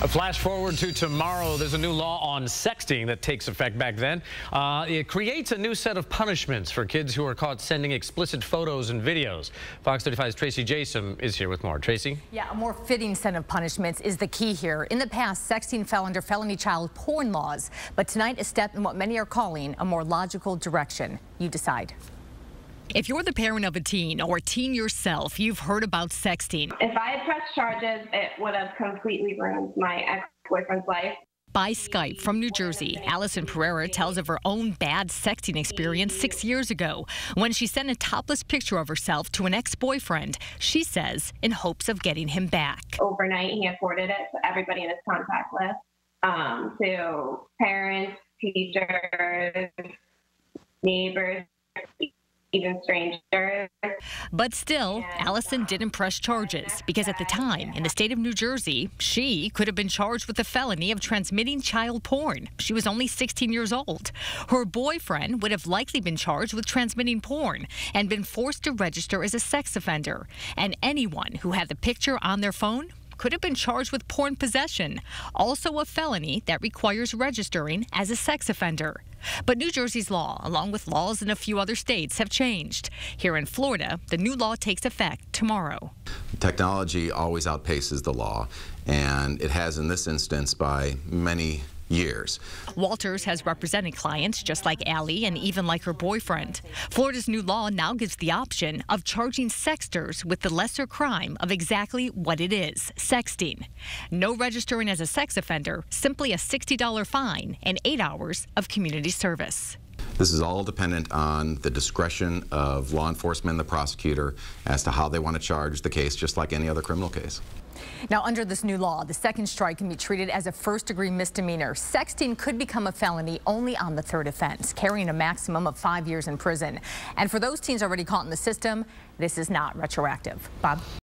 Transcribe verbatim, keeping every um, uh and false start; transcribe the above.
A flash forward to tomorrow. There's a new law on sexting that takes effect back then. Uh, it creates a new set of punishments for kids who are caught sending explicit photos and videos. Fox thirty-five's Tracy Jason is here with more. Tracy? Yeah, a more fitting set of punishments is the key here. In the past, sexting fell under felony child porn laws, but tonight a step in what many are calling a more logical direction. You decide. If you're the parent of a teen or a teen yourself, you've heard about sexting. If I had pressed charges, it would have completely ruined my ex-boyfriend's life. By Skype from New Jersey, Allison Pereira tells of her own bad sexting experience six years ago when she sent a topless picture of herself to an ex-boyfriend, she says, in hopes of getting him back. Overnight, he had forwarded it to everybody in his contact list, um, to parents, teachers, neighbors, even strangers. But still, Allison didn't press charges because at the time, in the state of New Jersey, she could have been charged with the felony of transmitting child porn. She was only sixteen years old. Her boyfriend would have likely been charged with transmitting porn and been forced to register as a sex offender. And anyone who had the picture on their phone could have been charged with porn possession, also a felony that requires registering as a sex offender. But New Jersey's law, along with laws in a few other states, have changed. Here in Florida, the new law takes effect tomorrow. Technology always outpaces the law, and it has in this instance by many years. Walters has represented clients just like Allie and even like her boyfriend. Florida's new law now gives the option of charging sexters with the lesser crime of exactly what it is, sexting. No registering as a sex offender, simply a sixty dollar fine and eight hours of community service. This is all dependent on the discretion of law enforcement and the prosecutor as to how they want to charge the case, just like any other criminal case. Now, under this new law, the second strike can be treated as a first-degree misdemeanor. Sexting could become a felony only on the third offense, carrying a maximum of five years in prison. And for those teens already caught in the system, this is not retroactive. Bob?